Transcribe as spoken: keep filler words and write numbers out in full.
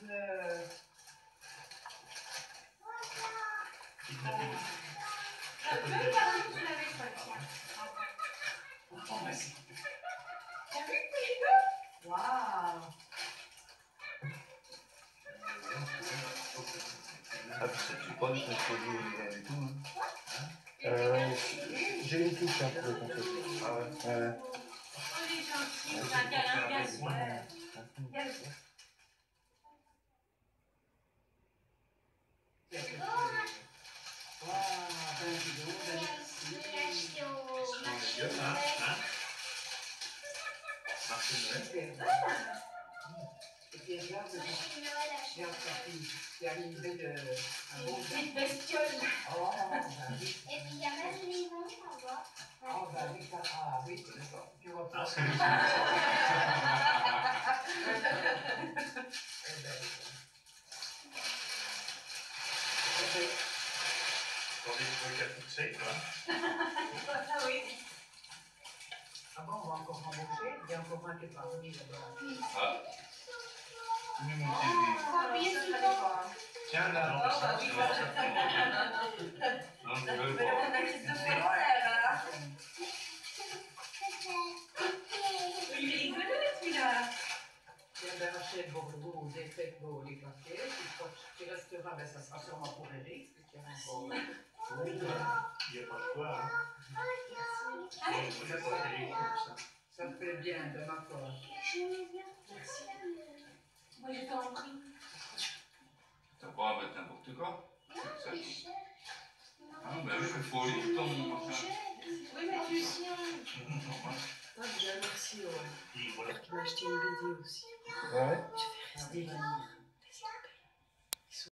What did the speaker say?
Euh... Un peu, pardon, tu l'avais pas, tiens. Oh, vas-y. T'as vu, Waouh. Ah, tu sais, tu prends du contrôle rien du tout. Hein. Euh, J'ai une touche hein, pour le contrôle. Ah ouais. Ouais. Oh, il est gentil, c'est un câlin, gaz. Ouais. Gaz. Waouh, ben dis donc, ben merci. Hein, hein. Marché Noël. Et puis regarde, regarde sa fille qui a arrivé de un beau Petite bestiole. Oh, ben oui. Et puis il y a même les noms, on voit. Ah, ben oui, ça, ah oui, d'accord. Tu vois pas. Ah, c'est Eh ben, Attendez, je veux qu'à fixer, quoi. Ah oui. ah bon, on va encore embaucher. Il y a encore un qui est parvenu là-bas. Ah. Mets mon T V. Faut appuyer sur le bouton. Tiens, là. Oh, bah oui, moi, je fais. Non, je Mais veux on pas. a qui se fait là. Il est rigolo, celui-là. Tu viens d'arracher le Bordeaux, des fêtes beaux, les papiers. Puis quand tu resteras, ben, ça sera sûrement pour Eric. Puisqu'il y a encore. Oui, il n'y a pas de quoi. Hein. Il y a pas de ça. Ça te fait bien de ma part. Merci. Moi, je t'en prie. T'as pas à mettre n'importe quoi. C'est ça. Ah, ben oui, il faut lire ton machin. Oui, mais tu sais. Ah, bien, merci, ouais. Et voilà. Qui m'a acheté une B D aussi. Ouais. Je vais rester venir.